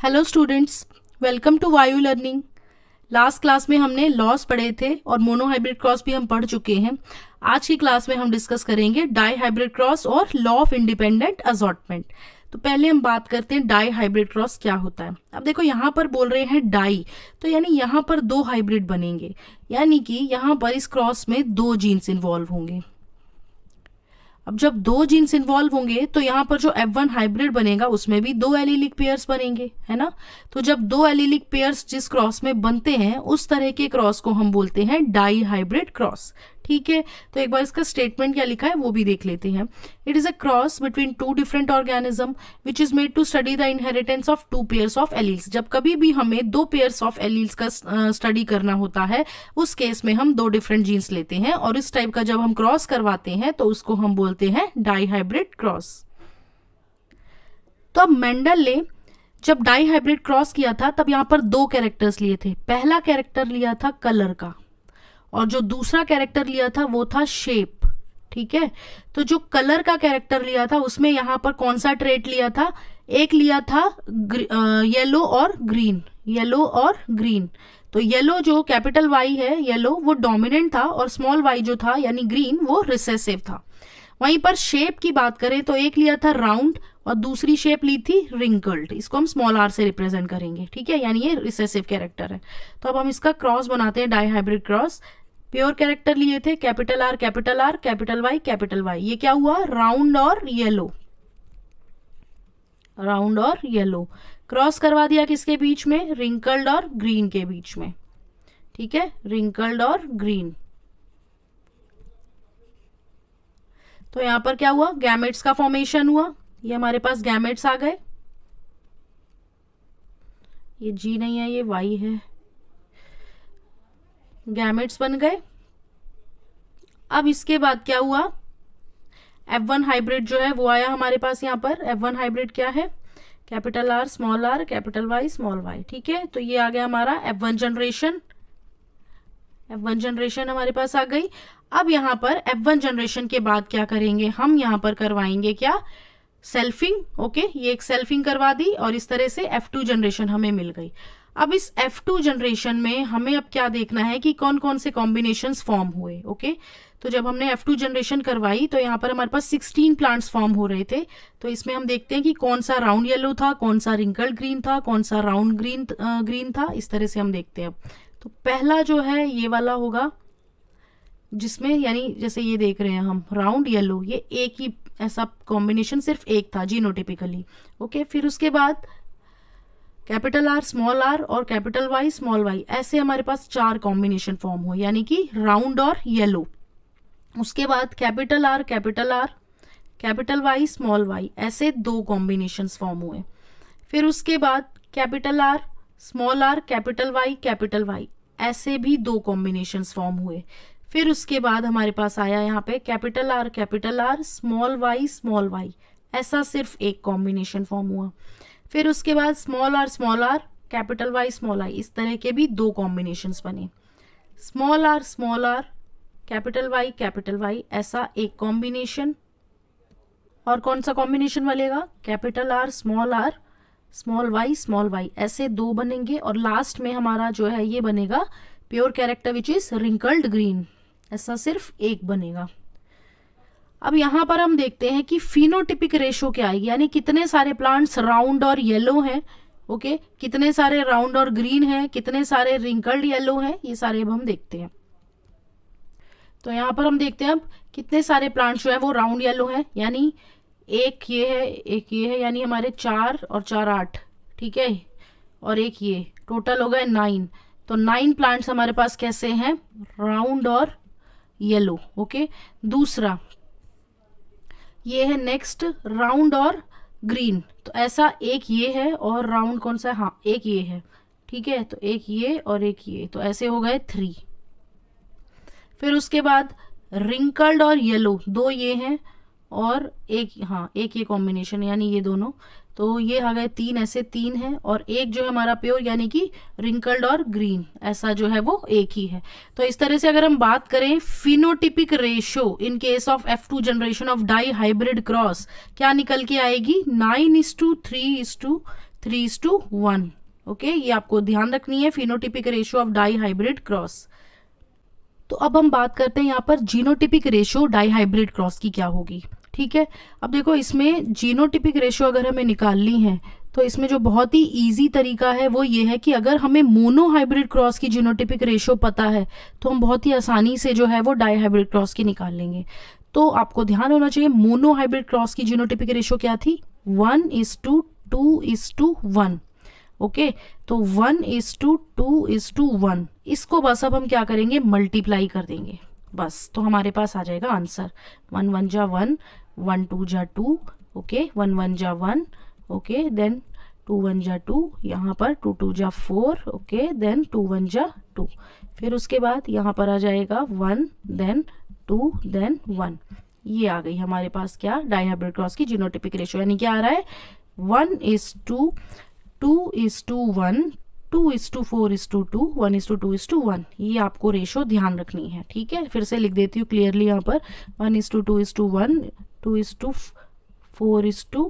Hello students, welcome to Vayu learning. Last class में हमने loss पढ़े थे और मोनोहाइब्रिड क्रॉस भी हम पढ़ चुके हैं। आज की क्लास में हम डिस्कस करेंगे डाई हाइब्रिड क्रॉस और लॉ ऑफ इंडिपेंडेंट असॉर्टमेंट। तो पहले हम बात करते हैं डाई हाइब्रिड क्रॉस क्या होता है। अब देखो यहाँ पर बोल रहे हैं डाई, तो यानी यहाँ पर दो हाइब्रिड बनेंगे, यानी कि यहाँ पर इस क्रॉस में दो जीन्स इन्वॉल्व होंगे। अब जब दो जीन्स इन्वॉल्व होंगे तो यहाँ पर जो F1 हाइब्रिड बनेगा उसमें भी दो एलीलिक पेयर्स बनेंगे, है ना। तो जब दो एलीलिक पेयर्स जिस क्रॉस में बनते हैं उस तरह के क्रॉस को हम बोलते हैं डाई हाइब्रिड क्रॉस। ठीक है, तो एक बार इसका स्टेटमेंट क्या लिखा है वो भी देख लेते हैं। It is a cross between two different organism which is made to study the inheritance of two pairs of alleles. जब कभी भी हमें दो पेयर्स ऑफ एलील्स का स्टडी करना होता है उस केस में हम दो डिफरेंट जीन्स लेते हैं और इस टाइप का जब हम क्रॉस करवाते हैं तो उसको हम बोलते हैं डाई हाइब्रिड क्रॉस। तो अब मेंडल ने जब डाई हाइब्रिड क्रॉस किया था तब यहाँ पर दो कैरेक्टर्स लिए थे। पहला कैरेक्टर लिया था कलर का और जो दूसरा कैरेक्टर लिया था वो था शेप। ठीक है, तो जो कलर का कैरेक्टर लिया था उसमें यहाँ पर कौन सा ट्रेट लिया था? एक लिया था येलो और ग्रीन, येलो और ग्रीन। तो येलो जो कैपिटल वाई है, येलो वो डोमिनेंट था और स्मॉल वाई जो था यानी ग्रीन वो रिसेसिव था। वहीं पर शेप की बात करें तो एक लिया था राउंड और दूसरी शेप ली थी रिंकल्ड। इसको हम स्मॉल आर से रिप्रेजेंट करेंगे। ठीक है, यानी ये रिसेसिव कैरेक्टर है। तो अब हम इसका क्रॉस बनाते हैं, dihybrid cross. Pure character लिए थे capital R capital R capital Y capital Y. ये क्या हुआ? राउंड और येलो, राउंड और येलो। क्रॉस करवा दिया किसके बीच में? रिंकल्ड और ग्रीन के बीच में। ठीक है, रिंकल्ड और ग्रीन। तो यहां पर क्या हुआ? गैमेट्स का फॉर्मेशन हुआ। ये हमारे पास गैमेट्स आ गए। ये जी नहीं है, ये वाई है। गैमेट्स बन गए। अब इसके बाद क्या हुआ? F1 हाइब्रिड जो है वो आया हमारे पास। यहाँ पर F1 हाइब्रिड क्या है? Capital R small R capital Y small Y. ठीक है, तो ये आ गया हमारा F1 जनरेशन। F1 जनरेशन हमारे पास आ गई। अब यहाँ पर F1 जनरेशन के बाद क्या करेंगे? हम यहाँ पर करवाएंगे क्या? सेल्फिंग। ओके, ये एक सेल्फिंग करवा दी और इस तरह से F2 जनरेशन हमें मिल गई। अब इस F2 जनरेशन में हमें अब क्या देखना है कि कौन कौन से कॉम्बिनेशंस फॉर्म हुए। ओके, तो जब हमने F2 जनरेशन करवाई तो यहाँ पर हमारे पास 16 प्लांट्स फॉर्म हो रहे थे। तो इसमें हम देखते हैं कि कौन सा राउंड येलो था, कौन सा रिंकल्ड ग्रीन था, कौन सा राउंड ग्रीन था। इस तरह से हम देखते हैं। तो पहला जो है ये वाला होगा जिसमें यानी जैसे ये देख रहे हैं हम राउंड येलो, ये एक ही ऐसा कॉम्बिनेशन सिर्फ एक था जीनोटिपिकली। ओके, फिर उसके बाद कैपिटल आर स्मॉल आर और कैपिटल वाई स्मॉल वाई, ऐसे हमारे पास चार कॉम्बिनेशन फॉर्म हुए यानी कि राउंड और येलो। उसके बाद capital R capital Y small Y, ऐसे दो कॉम्बिनेशंस फॉर्म हुए। फिर उसके बाद capital R small R capital Y, ऐसे भी दो कॉम्बिनेशंस फॉर्म हुए। फिर उसके बाद हमारे पास आया यहाँ पे कैपिटल आर स्मॉल वाई, ऐसा सिर्फ एक कॉम्बिनेशन फॉर्म हुआ। फिर उसके बाद small R capital Y small I, इस तरह के भी दो कॉम्बिनेशंस बने। स्मॉल आर कैपिटल वाई, ऐसा एक कॉम्बिनेशन। और कौन सा कॉम्बिनेशन बनेगा? कैपिटल आर स्मॉल वाई, ऐसे दो बनेंगे। और लास्ट में हमारा जो है ये बनेगा pure character which is wrinkled green, ऐसा सिर्फ एक बनेगा। अब यहाँ पर हम देखते हैं कि फिनोटिपिक रेशो क्या आएगी, यानी कितने सारे प्लांट्स राउंड और येलो हैं। ओके, कितने सारे राउंड और ग्रीन हैं, कितने सारे रिंकल्ड येलो हैं, ये सारे अब हम देखते हैं। तो यहाँ पर हम देखते हैं अब कितने सारे प्लांट्स जो है वो राउंड येलो हैं, यानी एक ये है, यानी हमारे 4 और 4 8। ठीक है, और एक ये, टोटल हो गए 9। तो 9 प्लांट्स हमारे पास कैसे हैं? राउंड और येलो। ओके, दूसरा ये है नेक्स्ट राउंड और ग्रीन, तो ऐसा एक ये है और राउंड कौन सा है? हाँ, एक ये है। ठीक है, तो एक ये और एक ये, तो ऐसे हो गए 3। फिर उसके बाद रिंकल्ड और येलो, दो ये हैं और एक, हाँ एक ये कॉम्बिनेशन यानी ये दोनों, तो ये आ गए 3, ऐसे 3 है। और एक जो है हमारा प्योर यानी कि रिंकल्ड और ग्रीन, ऐसा जो है वो एक ही है। तो इस तरह से अगर हम बात करें phenotypic ratio in case of F2 generation of dihybrid cross, क्या निकल के आएगी? 9:3:3 3:1। ओके, ये आपको ध्यान रखनी है, phenotypic ratio of dihybrid cross. तो अब हम बात करते हैं यहाँ पर genotypic ratio dihybrid cross की क्या होगी। ठीक है, अब देखो इसमें जीनोटिपिक रेशियो अगर हमें निकालनी है तो इसमें जो बहुत ही इजी तरीका है वो ये है कि अगर हमें मोनो हाइब्रिड क्रॉस की जीनोटिपिक रेशियो पता है तो हम बहुत ही आसानी से जो है वो डाई हाइब्रिड क्रॉस की निकाल लेंगे। तो आपको ध्यान होना चाहिए, मोनो हाइब्रिड क्रॉस की जीनोटिपिक रेशियो क्या थी, 1:2:1। ओके, तो 1:2:1, इसको बस अब हम क्या करेंगे, मल्टीप्लाई कर देंगे बस, तो हमारे पास आ जाएगा आंसर। 1 1 जा 1, 1 2 जा 2, ओके, 1 1 जा 1, ओके, देन 2 1 जा 2, यहाँ पर 2 2 जा 4, ओके, देन 2 1 जा 2, फिर उसके बाद यहाँ पर आ जाएगा 1, देन 2, देन 1। ये आ गई हमारे पास क्या, डाई हाइब्रिड क्रॉस की जीनोटिपिक रेशियो, यानी क्या आ रहा है, 1:2:1, 2:4:2, 1:2:1। ये आपको रेशो ध्यान रखनी है। ठीक है, फिर से लिख देती हूँ क्लियरली यहाँ पर, 1:2:1, 2:4:2,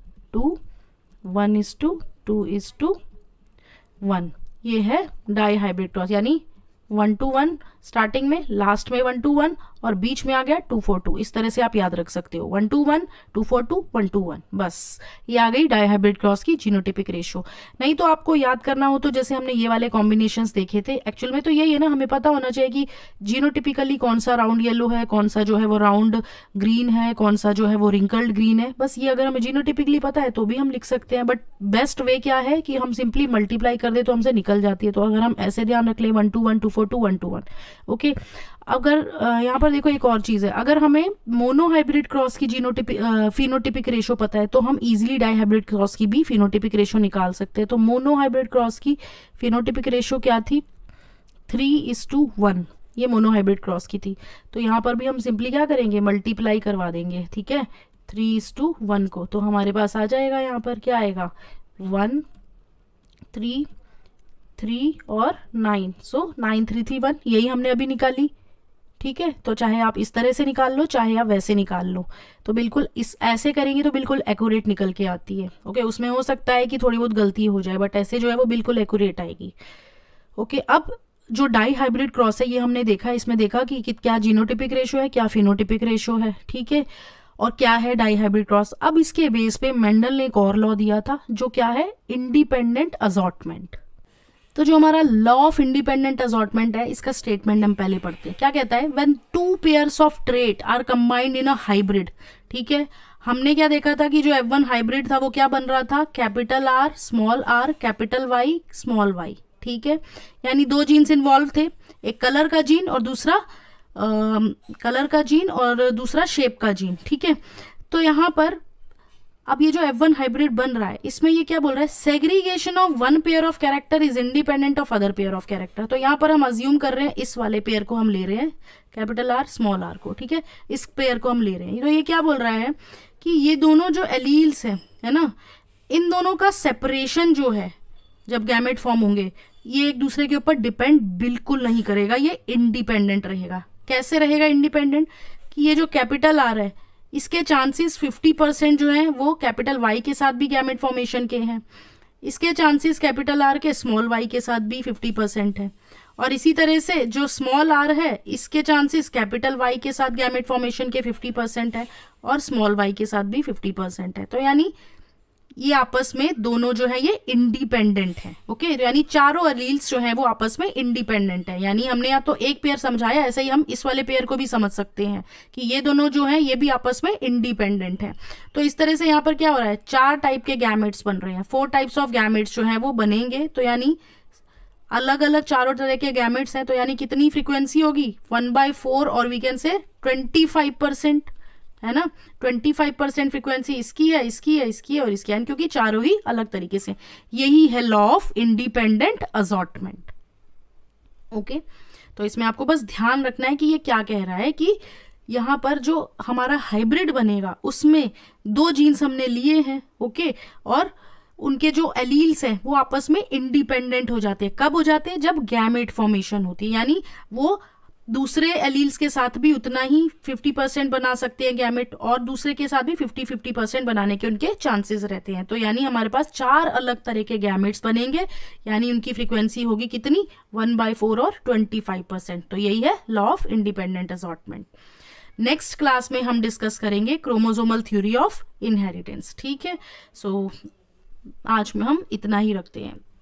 1:2:1। ये है डाई हाइब्रिड क्रॉस, यानी 1:1 स्टार्टिंग में, लास्ट में 1:1 और बीच में आ गया 2:4:2। इस तरह से आप याद रख सकते हो, 1:1, 2:4:2, 1:1। बस ये आ गई डाई हाइब्रिड क्रॉस की जीनोटिपिक रेशियो। नहीं तो आपको याद करना हो तो जैसे हमने ये वाले कॉम्बिनेशंस देखे थे, एक्चुअल में तो यही है ना, हमें पता होना चाहिए कि जीनोटिपिकली कौन सा राउंड येलो है, कौन सा जो है वो राउंड ग्रीन है, कौन सा जो है वो रिंकल्ड ग्रीन है। बस ये अगर हमें जीनोटिपिकली पता है तो भी हम लिख सकते हैं, बट बेस्ट वे क्या है कि हम सिंपली मल्टीप्लाई कर दे तो हमसे निकल जाती है। तो अगर हम ऐसे ध्यान रख लें 1:1, 2:4:2, 1:1। ओके, अगर यहाँ पर देखो एक और चीज है, अगर हमें मोनो हाइब्रिड क्रॉस की फिनोटिपिक रेशियो पता है तो हम इजीली डाई हाइब्रिड क्रॉस की भी फिनोटिपिक रेशियो निकाल सकते हैं। तो मोनो हाइब्रिड क्रॉस की फिनोटिपिक रेशियो क्या थी, 3:1। ये मोनो हाइब्रिड क्रॉस की थी। तो यहाँ पर भी हम सिंपली क्या करेंगे, मल्टीप्लाई करवा देंगे। ठीक है, 3:1 को, तो हमारे पास आ जाएगा यहाँ पर क्या आएगा, 1 3 3 और 9, सो 9 3 3 1, यही हमने अभी निकाली। ठीक है, तो चाहे आप इस तरह से निकाल लो, चाहे आप वैसे निकाल लो, तो बिल्कुल इस ऐसे करेंगे तो बिल्कुल एक्यूरेट निकल के आती है। ओके, उसमें हो सकता है कि थोड़ी बहुत गलती हो जाए, बट ऐसे जो है वो बिल्कुल एक्यूरेट आएगी। ओके, अब जो डाई हाइब्रिड क्रॉस है ये हमने देखा, इसमें देखा कि क्या जीनोटिपिक रेशियो है, क्या फिनोटिपिक रेशियो है। ठीक है, और क्या है डाई हाइब्रिड क्रॉस। अब इसके बेस पे मेंडल ने एक और लॉ दिया था जो क्या है, इंडिपेंडेंट असॉर्टमेंट। तो जो हमारा लॉ ऑफ इंडिपेंडेंट असॉर्टमेंट है, इसका स्टेटमेंट हम पहले पढ़ते हैं। क्या कहता है, when 2 pairs of trait are combined in a hybrid. ठीक है, हमने क्या देखा था कि जो F1 हाइब्रिड था वो क्या बन रहा था, capital R small r capital Y small y। ठीक है, यानी 2 जीन्स इन्वॉल्व थे, एक कलर का जीन और दूसरा शेप का जीन। ठीक है, तो यहाँ पर अब ये जो F1 हाइब्रिड बन रहा है इसमें ये क्या बोल रहा है, segregation of 1 pair of character is independent of other pair of character. तो यहाँ पर हम अज्यूम कर रहे हैं इस वाले पेयर को हम ले रहे हैं, कैपिटल R स्मॉल r को। ठीक है, इस पेयर को हम ले रहे हैं। तो ये क्या बोल रहा है कि ये दोनों जो एलील्स है ना, इन दोनों का सेपरेशन जो है जब गैमेट फॉर्म होंगे, ये एक दूसरे के ऊपर डिपेंड बिल्कुल नहीं करेगा, ये इंडिपेंडेंट रहेगा। कैसे रहेगा इंडिपेंडेंट, कि ये जो कैपिटल R है इसके चांसेस 50% जो है वो कैपिटल Y के साथ भी गैमेट फॉर्मेशन के हैं, इसके चांसेस कैपिटल R के स्मॉल y के साथ भी 50% है, और इसी तरह से जो स्मॉल r है इसके चांसेस कैपिटल Y के साथ गैमेट फॉर्मेशन के 50% है और स्मॉल y के साथ भी 50% है। तो यानी ये आपस में दोनों जो है ये इंडिपेंडेंट है। ओके, यानी चारों एलील्स जो है वो आपस में इंडिपेंडेंट है। यानी हमने या तो एक पेयर समझाया, ऐसे ही हम इस वाले पेयर को भी समझ सकते हैं कि ये दोनों जो है ये भी आपस में इंडिपेंडेंट है। तो इस तरह से यहाँ पर क्या हो रहा है, 4 टाइप के गैमेट्स बन रहे हैं, 4 टाइप्स ऑफ गैमेट्स जो है वो बनेंगे। तो यानी अलग अलग चारों तरह के गैमेट्स हैं, तो यानी कितनी फ्रीक्वेंसी होगी, 1/4 और वी कैन से 25%, है ना। 25% फ्रीक्वेंसी इसकी है, इसकी है, इसकी है और इसकी है, क्योंकि चारों ही अलग तरीके से। यही है law of independent assortment. Okay, तो इसमें आपको बस ध्यान रखना है कि ये क्या कह रहा है कि यहाँ पर जो हमारा हाइब्रिड बनेगा उसमें 2 जीन्स हमने लिए हैं। ओके, और उनके जो एलील्स हैं वो आपस में इंडिपेंडेंट हो जाते हैं। कब हो जाते हैं, जब गैमेट फॉर्मेशन होती है, यानी वो दूसरे एलील्स के साथ भी उतना ही 50% बना सकते हैं गैमेट, और दूसरे के साथ भी 50-50% बनाने के उनके चांसेस रहते हैं। तो यानी हमारे पास 4 अलग तरह के गैमेट्स बनेंगे, यानी उनकी फ्रीक्वेंसी होगी कितनी, 1/4 और 25%। तो यही है law of independent assortment. Next class में हम डिस्कस करेंगे क्रोमोसोमल थ्योरी ऑफ इनहेरिटेंस। ठीक है, सो आज में हम इतना ही रखते हैं।